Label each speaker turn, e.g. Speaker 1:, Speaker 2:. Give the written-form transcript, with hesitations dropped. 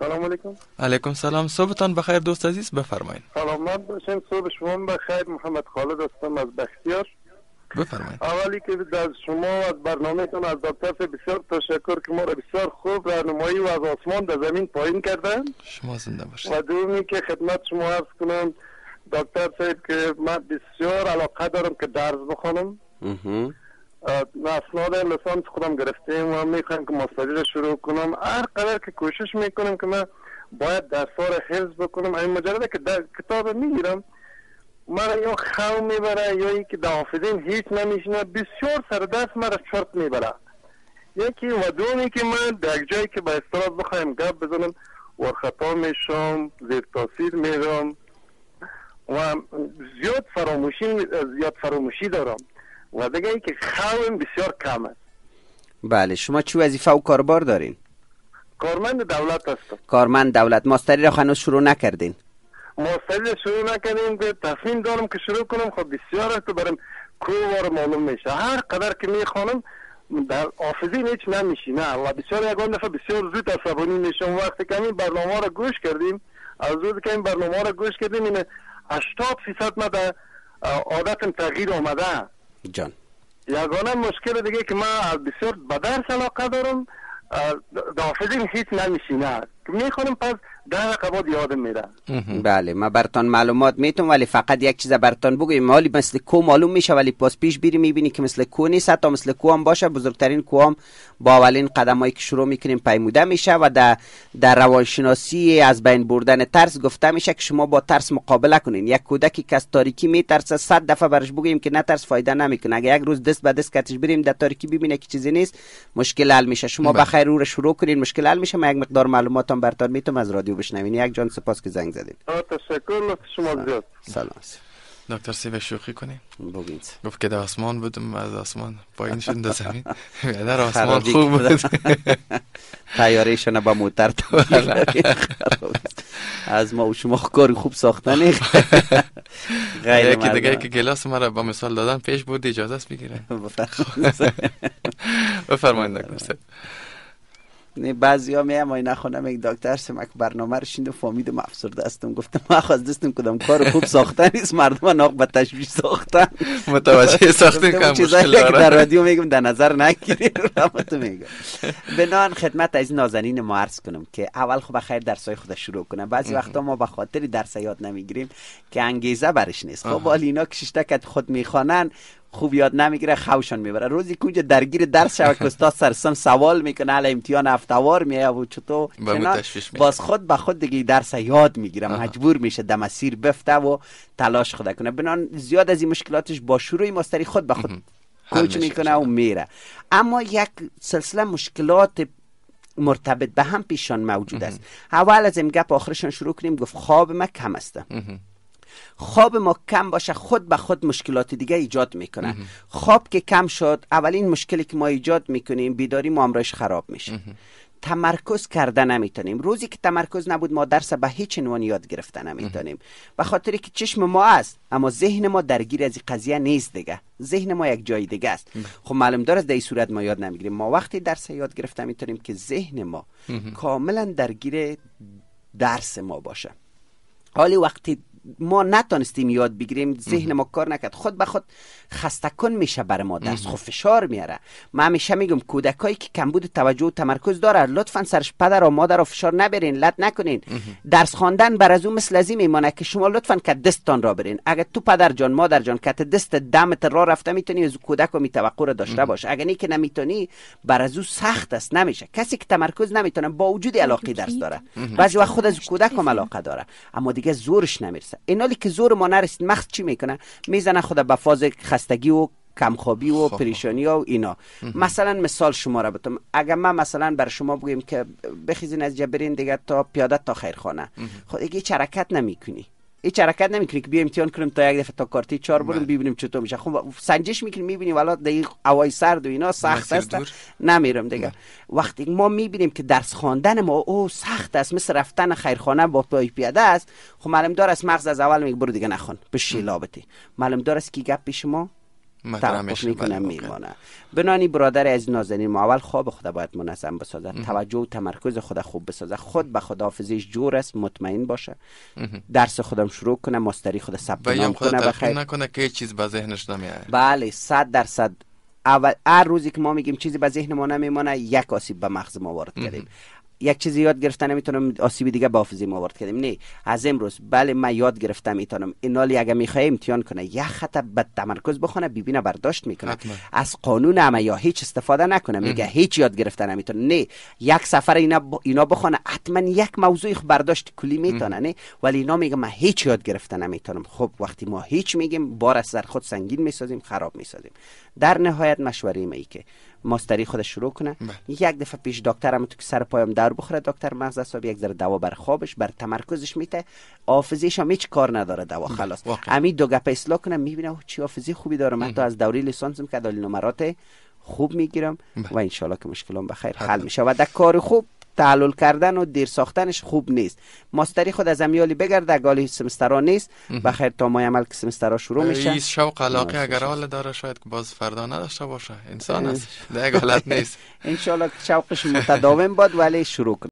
Speaker 1: سلام علیکم.
Speaker 2: علیکم سلام. صبحتان بخیر دوست عزیز، بفرمایید.
Speaker 1: سلامت باشین. صبح شما بخیر. محمد خالد هستم از بختیار.
Speaker 2: بفرمایید.
Speaker 1: اولی که از شما و از برنامه‌تون از دکتر بسیار تشکر که ما را بسیار خوب راهنمایی و از آسمان به زمین پایین کردن.
Speaker 2: شما زنده باشید.
Speaker 1: و دومی که خدمت شما عرض کنم دکتر صاحب که من بسیار علاقه دارم که درس بخونم. اسناد لیسانس خودم گرفتیم و میخوام که ماستری را شروع کنم. هر قدر که کوشش میکنم که من باید درس‌ها را حفظ بکنم. این مجرده که کتاب میگیرم من یا خو میبره یا اینکه در حافظیم هیچ نمیشنه. بسیار سر دست من را چرت میبره. یکی و دومی که من در یک جایی که با اصطلاح بخوایم گپ بزنم و خطا میشم، زیر تاثیر میرم و زیاد فراموشی دارم و دیگه ای که خوام بسیار کم است.
Speaker 3: بله، شما چه وظیفه و کاربار دارین؟
Speaker 1: کارمند دولت هستم.
Speaker 3: کارمند دولت. ماستری را هنوز شروع نکردین؟
Speaker 1: ماستری را شروع نکردیم که تصمیم دارم که شروع کنم. خب بسیار است تو برم کووار معلوم میشه. هر قدر که میخوانم در حافظه هیچ نمیشینه و بسیار یگان دفعه بسیار زود عصبانی میشم. وقتی که این برنامه را گوش کردیم، از روزی که این برنامه را گوش کردیم این 80% ما در عادتم تغییر آمده
Speaker 3: جان.
Speaker 1: یگانه مشکل دیگه که من بسیار به درس علاقه دارم، در حافظیم هیچ نمیشینه که میخوانم پس 10 دقیقه بعد یادم میره.
Speaker 3: بله، ما برتان معلومات میتونم ولی فقط یک چیز برتان بگویم. حالی مثل کو معلوم میشه ولی پس پیش بیری میبینی که مثل کو نیست. حتی مثل کو هم باشه، بزرگترین کو هم با اولین قدمایی که شروع میکنیم پیموده میشه و در روانشناسی از بین بردن ترس گفته میشه که شما با ترس مقابله کنین. یک کودکی که از تاریکی میترسه 100 دفعه برش بگیم که نه ترس فایده نمیکنه. اگه یک روز دست به دست کتش بریم در تاریکی ببینه که چیزی نیست، مشکل حل میشه. شما بخیر رو شروع کنین، مشکل حل میشه. ما یک مقدار معلوماتم برتان میتونم از رادیو بشنوین. یک جان سپاس که زنگ زدید.
Speaker 1: تشکر شما زیاد.
Speaker 3: سلام.
Speaker 2: دکتر سیب شوخی کنیم.
Speaker 3: بگید.
Speaker 2: گفت که در آسمان بودم، از آسمان پایین شدم در زمین. در آسمان خوب بود.
Speaker 3: طیاره‌شون با موتور از ما و شما کاری خوب ساختن. غیر
Speaker 2: که دیگه که گلاس ما را با مثال دادن پیش بود، اجازه است بگیره. بفرمایید دکتر صاحب.
Speaker 3: نه بعضیا میام و نخونم یک دکتر سمک برنامه رو شیند و فهمیدم افسرده هستم. گفتم ما خواست دستم کدام کار خوب ساختن نیست، مردم ناق به تشویش ساختن.
Speaker 2: متوجه ساختن که مشکل داره.
Speaker 3: در رادیو میگم در نظر نگیرید. رحمت میگم. بنان خدمت از نازنین ما عرض کنم که اول خب بخیر درسای خود شروع کنه. بعضی وقتا ما به خاطر درس یاد نمیگیریم که انگیزه برش نیست. خب ولی اینا که ششته خود میخوانن خوب یاد نمیگیره، خوشان میبره. روزی که اونجا درگیر درس شوه که استاد سرسم سوال میکنه، علی امتحان هفته‌وار میایه و چطور باز خود به خود دیگه درس یاد میگیره، مجبور میشه در مسیر بفته و تلاش خود کنه. بنان زیاد از این مشکلاتش با شروع ماستری خود به خود کوچ میکنه و میره. اما یک سلسله مشکلات مرتبط به هم پیشان موجود است. اول از این گپ آخرشان شروع کنیم. گفت خواب ما کم است. خواب ما کم باشه خود به خود مشکلات دیگه ایجاد میکنه. خواب که کم شد، اولین مشکلی که ما ایجاد میکنیم بیداری ما امرش خراب میشه. تمرکز کرده نمیتونیم. روزی که تمرکز نبود ما درس به هیچ عنوان یاد گرفته نمیتونیم. به خاطری که چشم ما است اما ذهن ما درگیر از این قضیه نیست دیگه. ذهن ما یک جای دیگه است. خب معلوم داره در این صورت ما یاد نمیگیریم. ما وقتی درس یاد گرفته میتونیم که ذهن ما کاملا درگیر درس ما باشه. حالی وقتی ما نتونستیم یاد بگیریم، ذهن ما کار نکرد، خود به خود خسته کن میشه بر ما درس. خب فشار میاره. من همیشه میگم کودکایی که کمبود توجه و تمرکز داره لطفا سرش پدر و مادر رو فشار نبرین، لط نکنین. درس خواندن بر از اون مثل ازی میمونه که شما لطفا که دستتان را برین. اگه تو پدر جان مادر جان که دست دمت را رفته میتونی از کودک رو توقع رو داشته باش. اگه نه که نمیتونی بر از اون سخت است، نمیشه. کسی که تمرکز نمیتونه با وجود علاقه درس داره، بعضی وقت خود از کودک هم علاقه داره اما دیگه زورش نمیرسه. اینالی که زور ما نرسید مخص چی میکنه؟ میزنه خود به فاز خستگی و کمخوابی و پریشانی و اینا. مثلا مثال شما را بتم، اگر من مثلا بر شما بگیم که بخیزین از جبرین دیگه تا پیاده تا خیرخانه، خود دیگه هیچ حرکت نمیکنی. هیچ حرکت نمیکنی که بیا امتحان کنیم تا یک دفعه تا کارتی 4 بریم ببینیم چطور میشه. خب سنجش میکنی میبینی والا دیگه هوای سرد و اینا سخت است، نمیرم دیگه. وقتی ما میبینیم که درس خواندن ما او سخت است، مثل رفتن خیرخانه با پای پیاده است، خب معلوم داره است مغز از اول میگه برو دیگه نخون به شیلابتی. معلوم داره است کی گپ پیش ما توقف میکنه میمانه. بنانی برادر از نازنین، ما اول خواب خود باید منظم بسازد، توجه و تمرکز خود خوب بسازد، خود به خداحافظیش جور است، مطمئن باشه، درس خودم شروع کنه، ماستری خود ثبت نام کنه،
Speaker 2: بخیر نکنه که چیز به ذهنش نمیاد.
Speaker 3: بله 100%. اول هر روزی که ما میگیم چیزی به ذهن ما نمیمونه، یک آسیب به مغز ما وارد کردیم. یک چیزی یاد گرفتن نمیتونم آسیب دیگه به حافظه ما وارد کردیم. نه، از امروز بله من یاد گرفتم میتونم اینالی اگه میخواد امتحان کنه یک خط به تمرکز بخونه، ببینه برداشت میکنه، از قانون عمیا هیچ استفاده نکنه، میگه هیچ یاد گرفتن نمیتونه. نه، یک سفر اینا بخونه حتما یک موضوع برداشت کلی میتونه. نه، ولی اینا میگه من هیچ یاد گرفتن نمیتونم. خب وقتی ما هیچ میگیم بار از سر خود سنگین میسازیم، خراب میسازیم. در نهایت مشوره ای که ماستری خودش شروع کنه، یک دفعه پیش دکترم تو که سر پایم دار بخوره، دکتر مغز حساب یک ذره دوا بر خوابش بر تمرکزش میته، حافظه‌ش هم هیچ کار نداره دوا، خلاص همین دو گپ اصلاح کنه، میبینه چی حافظه خوبی داره. من تا از دوره لیسانسم که دال نمرات خوب میگیرم و ان شاءالله که مشکلام بخیر حل میشه و در کار خوب تعلل کردن و دیر ساختنش خوب نیست. ماستری خود از امیالی بگرد، اگالی سمسترها نیست بخیر تا ماه عمل که سمسترها شروع میشه.
Speaker 2: این شوق علاقه اگر حال داره شاید که باز فردا نداشته باشه، انسان است، دیگه حالت نیست.
Speaker 3: ان شاءالله شوقش متداوم باد ولی شروع کنه.